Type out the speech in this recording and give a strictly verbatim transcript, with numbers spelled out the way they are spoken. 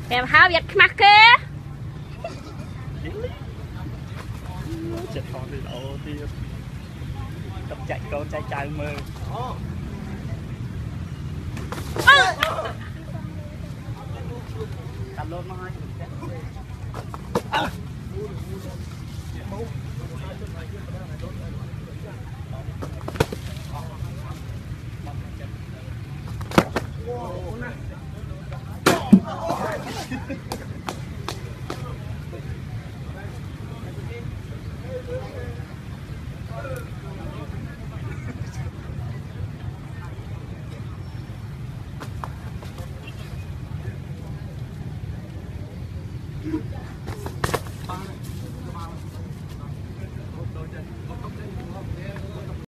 em háo việt mắc kê chết con đi đâu thì tập chạy con chạy chạy mơ cầm luôn thôi Thank you.